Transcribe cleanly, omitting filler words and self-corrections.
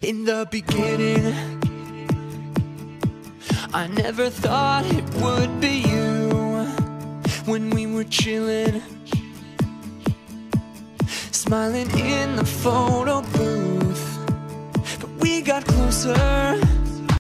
In the beginning, I never thought it would be you. When we were chilling, smiling in the phone